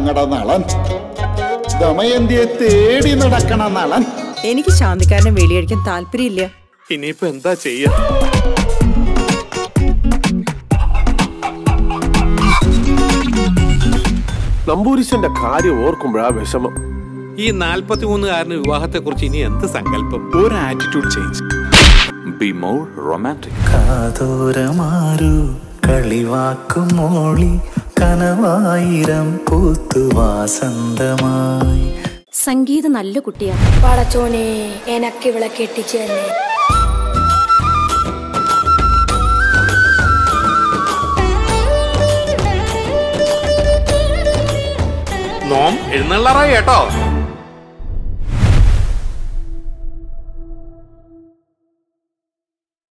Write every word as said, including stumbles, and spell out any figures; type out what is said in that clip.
ഞങ്ങളുടെ നളൻ. ദമയന്തിയെ തേടി നടക്കണ നളൻ. എനിക്ക് ശാന്തിക്കാരനെ വെളിയടിക്കാൻ താല്പര്യമില്ല. ഇനിയിപ്പോ എന്താ ചെയ്യാ? നമ്പൂരിശന്റെ കാര്യം ഓർക്കുമ്പോഴാ വിഷമം. ഈ നാൽപ്പത്തി മൂന്നുകാരന് വിവാഹത്തെ കുറിച്ച് ഇനി എന്ത് സങ്കല്പം? ഒരു attitude change. Be more romantic. കാതോരമാരു കളിവാക്കുമോളി കനവായിരം പൂത്തുവാസന്തമായി. സംഗീത നല്ല കുട്ടിയാ. പടച്ചോനെ എനക്ക് ഇവളെ കെട്ടിച്ചു തന്നെ. നോം എഴുന്നള്ളറായി കേട്ടോ.